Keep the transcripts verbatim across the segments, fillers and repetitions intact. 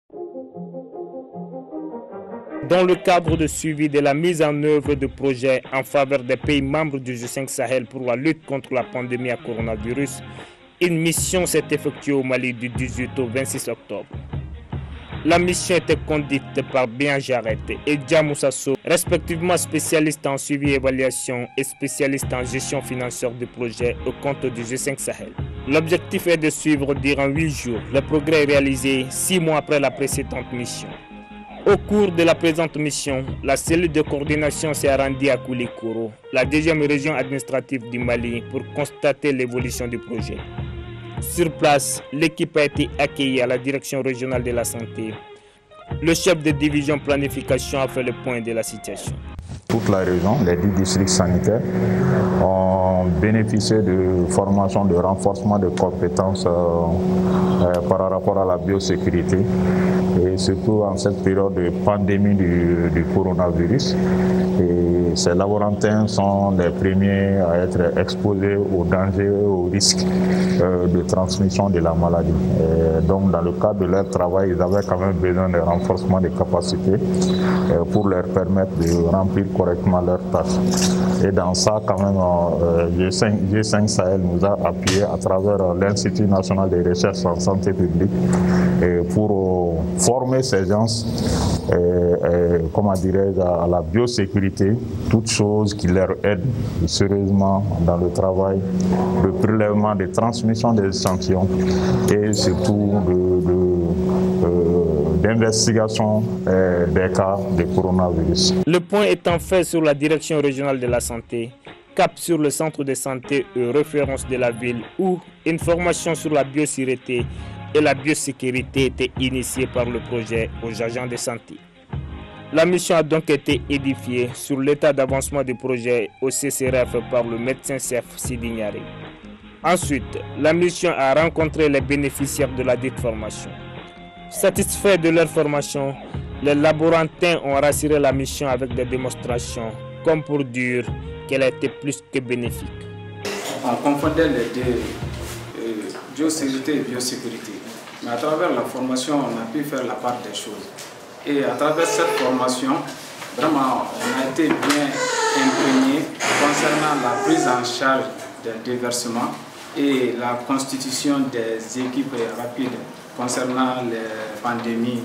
Dans le cadre de suivi de la mise en œuvre de projets en faveur des pays membres du G cinq Sahel pour la lutte contre la pandémie à coronavirus, une mission s'est effectuée au Mali du dix-huit au vingt-six octobre. La mission était conduite par Bien Jarret et Djamou-Sasso, respectivement spécialistes en suivi et évaluation et spécialistes en gestion financière du projet au compte du G cinq Sahel. L'objectif est de suivre durant huit jours le progrès réalisé six mois après la précédente mission. Au cours de la présente mission, la cellule de coordination s'est rendue à Koulikoro, la deuxième région administrative du Mali, pour constater l'évolution du projet. Sur place, l'équipe a été accueillie à la direction régionale de la santé. Le chef de division planification a fait le point de la situation. Toute la région, les dix districts sanitaires, ont bénéficié de formations de renforcement de compétences euh, euh, par rapport à la biosécurité et surtout en cette période de pandémie du, du coronavirus. Et ces laborantins sont les premiers à être exposés aux dangers et aux risques euh, de transmission de la maladie. Et donc dans le cadre de leur travail, ils avaient quand même besoin de renforcement des capacités euh, pour leur permettre de remplir correctement leurs tâches. Et dans ça, quand même, euh, G cinq Sahel nous a appuyé à travers euh, l'Institut national de recherche en santé publique et pour euh, former ces gens, et, et, comment dirais-je, à la biosécurité, toutes choses qui leur aident sérieusement dans le travail de prélèvement, de transmission des échantillons et surtout de, de euh, d'investigation euh, des cas de coronavirus. Le point étant fait sur la direction régionale de la santé, cap sur le centre de santé et référence de la ville où une formation sur la biosécurité et la biosécurité était initiée par le projet aux agents de santé. La mission a donc été édifiée sur l'état d'avancement du projet au C C R F par le médecin-chef Sidi Niaré. Ensuite, la mission a rencontré les bénéficiaires de la dite formation. Satisfaits de leur formation, les laborantins ont rassuré la mission avec des démonstrations, comme pour dire qu'elle a été plus que bénéfique. On confondait les deux, euh, biosécurité et biosécurité. Mais à travers la formation, on a pu faire la part des choses. Et à travers cette formation, vraiment, on a été bien imprégné concernant la prise en charge des déversements et la constitution des équipes rapides concernant les pandémies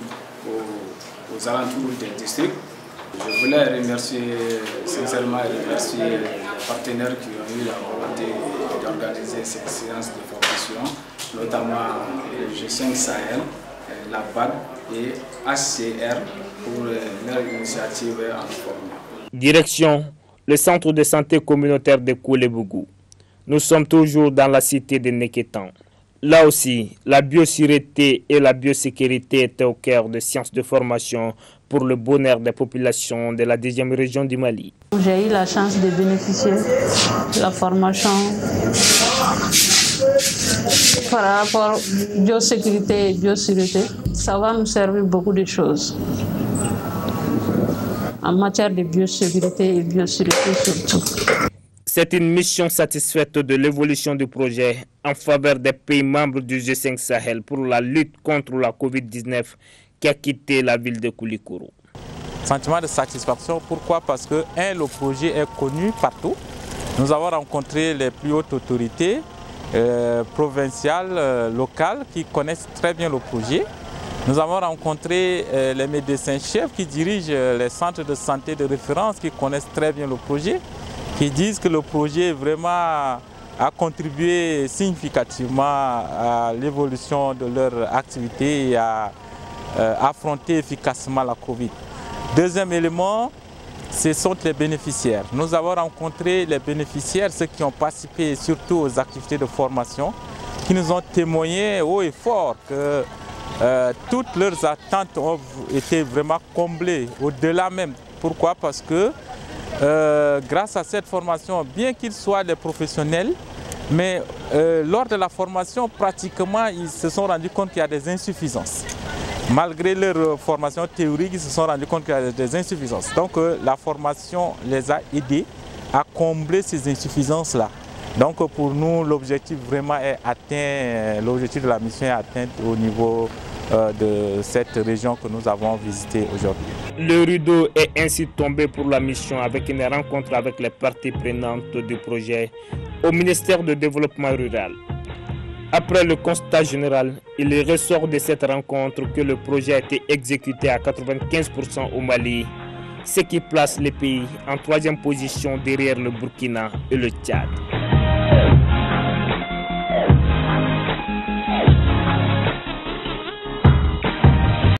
aux, aux alentours des districts. Je voulais remercier sincèrement et remercier les partenaires qui ont eu la volonté d'organiser cette séance de formation, notamment G cinq Sahel, la B A D et H C R pour leur initiative en formation. Direction, le centre de santé communautaire de Koulébougou. Nous sommes toujours dans la cité de Neketan. Là aussi, la biosécurité et la biosécurité étaient au cœur des sciences de formation pour le bonheur des populations de la deuxième région du Mali. J'ai eu la chance de bénéficier de la formation par rapport à biosécurité et biosécurité. Ça va nous servir beaucoup de choses en matière de biosécurité et biosécurité surtout. C'est une mission satisfaite de l'évolution du projet en faveur des pays membres du G cinq Sahel pour la lutte contre la COVID dix-neuf qui a quitté la ville de Koulikoro. Sentiment de satisfaction, pourquoi? Parce que, un, le projet est connu partout. Nous avons rencontré les plus hautes autorités euh, provinciales, euh, locales, qui connaissent très bien le projet. Nous avons rencontré euh, les médecins-chefs qui dirigent euh, les centres de santé de référence, qui connaissent très bien le projet, qui disent que le projet vraiment a contribué significativement à l'évolution de leur activité et à euh, affronter efficacement la Covid. Deuxième élément, ce sont les bénéficiaires. Nous avons rencontré les bénéficiaires, ceux qui ont participé surtout aux activités de formation, qui nous ont témoigné haut et fort que euh, toutes leurs attentes ont été vraiment comblées, au-delà même. Pourquoi? Parce que Euh, grâce à cette formation, bien qu'ils soient des professionnels, mais euh, lors de la formation, pratiquement, ils se sont rendus compte qu'il y a des insuffisances. Malgré leur formation théorique, ils se sont rendus compte qu'il y a des insuffisances. Donc euh, la formation les a aidés à combler ces insuffisances-là. Donc pour nous, l'objectif vraiment est atteint, l'objectif de la mission est atteint au niveau euh, de cette région que nous avons visitée aujourd'hui. Le rideau est ainsi tombé pour la mission avec une rencontre avec les parties prenantes du projet au ministère du Développement rural. Après le constat général, il ressort de cette rencontre que le projet a été exécuté à quatre-vingt-quinze pour cent au Mali, ce qui place le pays en troisième position derrière le Burkina et le Tchad.